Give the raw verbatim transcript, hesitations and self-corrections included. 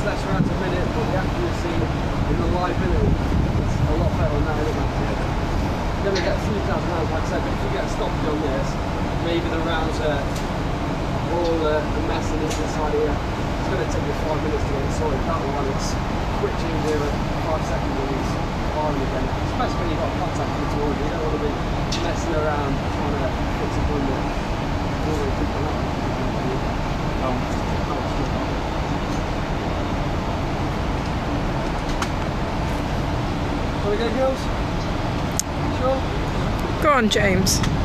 less rounds a minute, but the accuracy and the reliability is a lot better on that element. You're going to get a few thousand rounds, like I said, but if you get a stoppage on this, maybe the rounds are all uh, a mess in this side here. It's going to take you five minutes to get it sorted. That one, it's quick change here at five seconds and it's firing again. Especially when you've got contact with the tool, you don't want to be messing around trying to fix a bundle. Always keep an eye on it. Shall we go, girls? Sure? Go on, James.